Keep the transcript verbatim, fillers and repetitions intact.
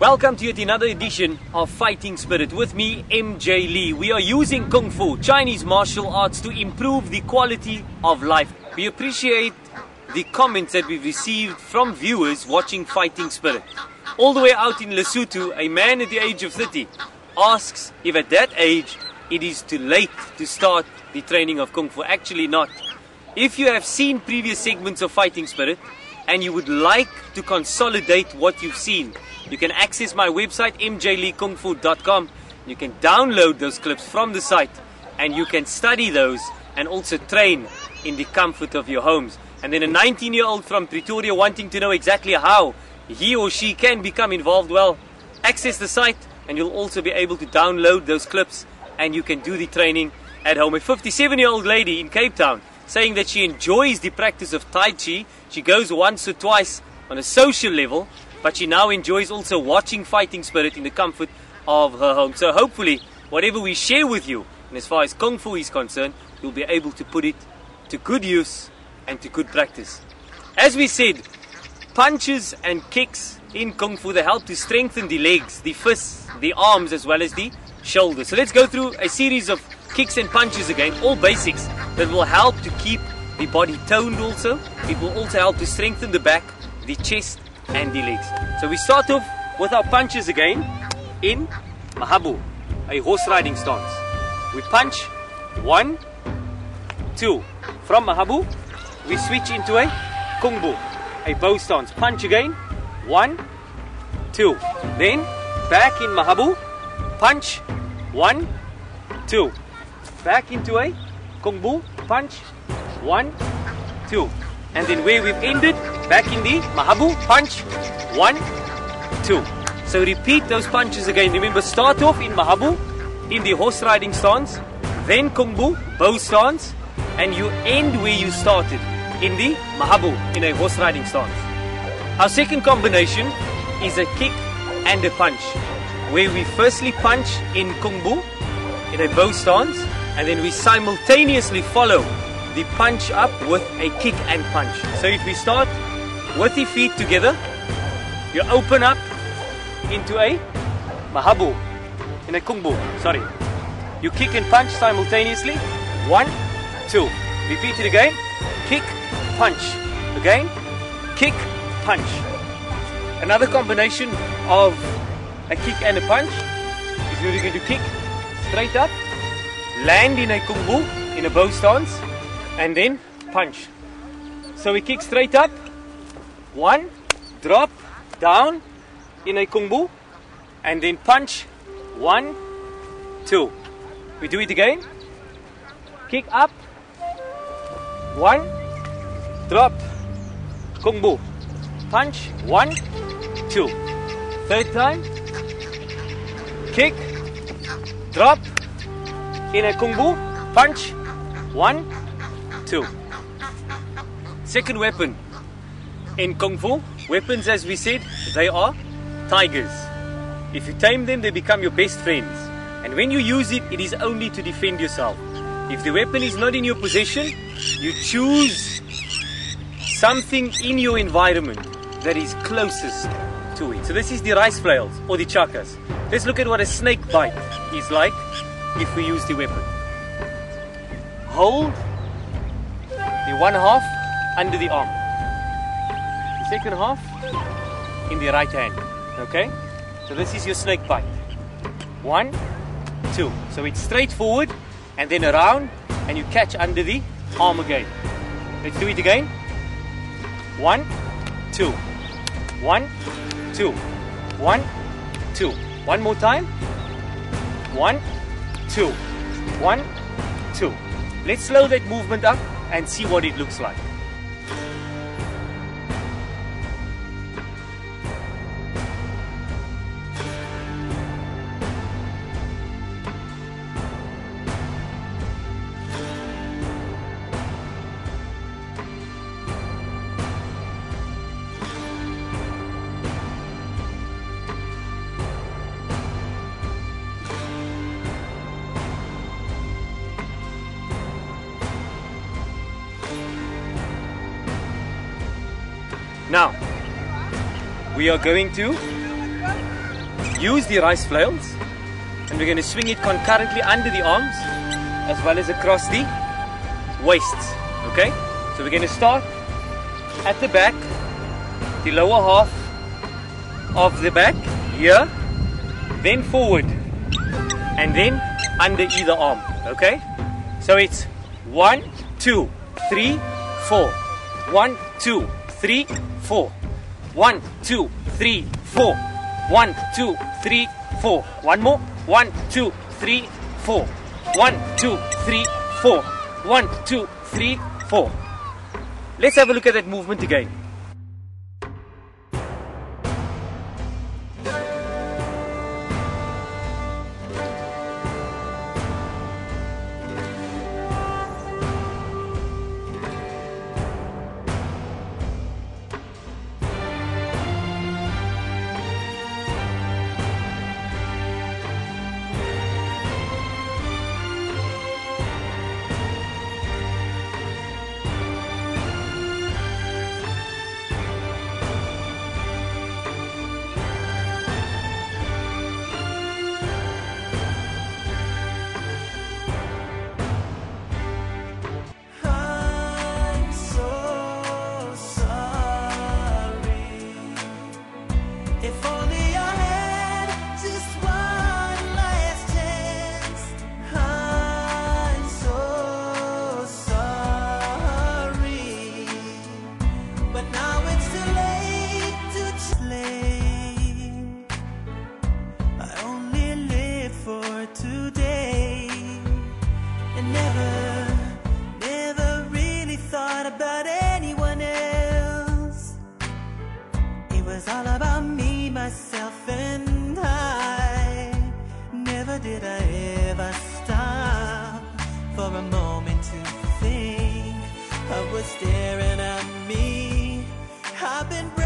Welcome to yet another edition of Fighting Spirit with me, M J Lee. We are using Kungfu, Chinese martial arts, to improve the quality of life. We appreciate the comments that we've received from viewers watching Fighting Spirit. All the way out in Lesotho, a man at the age of thirty asks if at that age it is too late to start the training of Kung Fu. Actually not. If you have seen previous segments of Fighting Spirit and you would like to consolidate what you've seen, you can access my website m j lee kung fu dot com. You can download those clips from the site and you can study those and also train in the comfort of your homes. And then a nineteen year old from Pretoria wanting to know exactly how he or she can become involved, well, access the site and you'll also be able to download those clips and you can do the training at home. A fifty-seven year old lady in Cape Town saying that she enjoys the practice of Tai Chi. She goes once or twice on a social level, but she now enjoys also watching Fighting Spirit in the comfort of her home. So hopefully, whatever we share with you, and as far as Kung Fu is concerned, you'll be able to put it to good use and to good practice. As we said, punches and kicks in Kung Fu, they help to strengthen the legs, the fists, the arms, as well as the shoulders. So let's go through a series of kicks and punches again, all basics that will help to keep the body toned also. It will also help to strengthen the back, the chest, and the legs. So we start off with our punches again in Mahabu, a horse riding stance. We punch, one, two. From Mahabu, we switch into a Kungfu, a bow stance. Punch again, one, two. Then back in Mahabu, punch, one, two. Back into a Kungfu, punch, one, two. And then where we've ended, back in the Mahabu, punch, one, two. So repeat those punches again. Remember, start off in Mahabu, in the horse riding stance, then Kungfu, bow stance, and you end where you started, in the Mahabu, in a horse riding stance. Our second combination is a kick and a punch, where we firstly punch in Kungfu, in a bow stance, and then we simultaneously follow the punch up with a kick and punch. So if we start with the feet together, you open up into a Mahabu, in a Kungfu, sorry. You kick and punch simultaneously, one, two. Repeat it again, kick, punch. Again, kick, punch. Another combination of a kick and a punch is where we're going to kick straight up, land in a Kungfu, in a bow stance, and then punch. So we kick straight up, one, drop, down in a Kungfu, and then punch, one, two. We do it again, kick up, one, drop, Kungfu, punch, one, two. Third time, kick, drop, in a Kungfu, punch, one, two. Second weapon in Kung Fu, weapons, as we said, they are tigers. If you tame them, they become your best friends. And when you use it, it is only to defend yourself. If the weapon is not in your possession, you choose something in your environment that is closest to it. So this is the rice flails or the chakas. Let's look at what a snake bite is like if we use the weapon. Hold the one half under the arm, the second half in the right hand. Okay, so this is your snake bite. One, two. So it's straight forward and then around, and you catch under the arm again. Let's do it again. One, two. One, two. One, two. One more time. One, two. One, two. Let's slow that movement up and see what it looks like. Now, we are going to use the rice flails, and we're going to swing it concurrently under the arms as well as across the waists. Okay, so we're going to start at the back, the lower half of the back here, then forward, and then under either arm. Okay, so it's one, two, three, four. One, two, three, four. One, two, three, four. One, two, three, four. One more. One, two, three, four. One, two, three, four. One, two, three, four. Let's have a look at that movement again. All about me, myself, and I. Never did I ever stop for a moment to think of what's staring at me. I've been